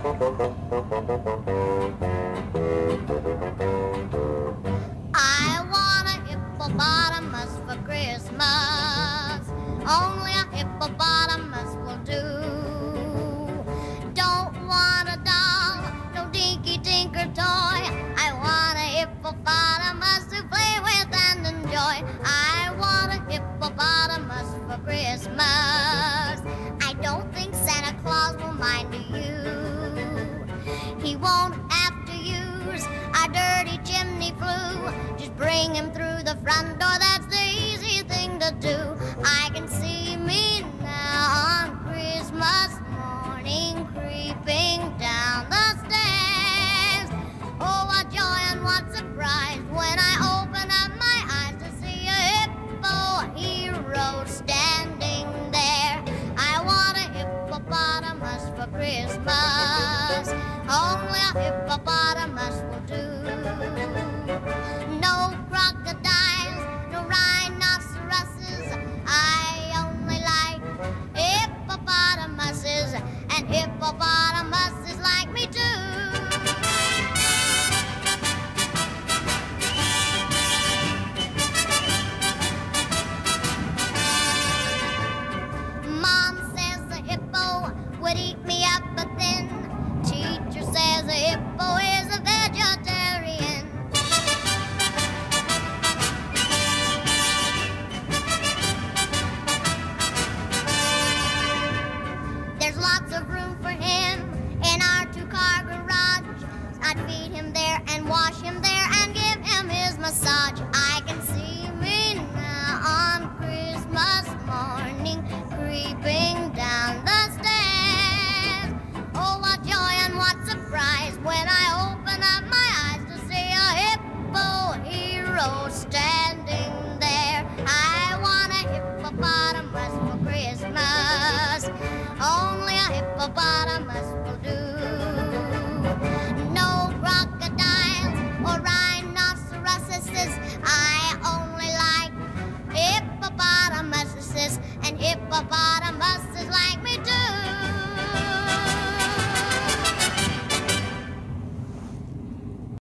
I want a hippopotamus for Christmas. Only a hippopotamus will do. Don't want a doll, no dinky tinker toy. I want a hippopotamus to play with and enjoy. I want a hippopotamus for Christmas. I don't think Santa Claus will mind you. He won't have to use our dirty chimney flue. Just bring him through the front door, that's the easy thing to do. I can see me now on Christmas morning creeping down the stairs. Oh, what joy and what surprise when I open up my eyes to see a hippo hero standing there. I want a hippopotamus for Christmas. Only a hippopotamus will do. No crocodiles, no rhinoceroses. I only like hippopotamuses, and hippopotamuses like me too. Mom says the hippo would eat me up, but then teacher says a hippo is a vegetarian. There's lots of room for him in our two-car garage. I'd feed him there and wash him there and give him his massage. I can see me now on Christmas morning creeping down the stairs. Oh, what joy and what surprise when I open up my eyes to see a hippo hero standing there. I want a hippopotamus for Christmas. Only a hippopotamus will do. No crocodiles or rhinoceroses. I only like hippopotamuses, and hippopotamus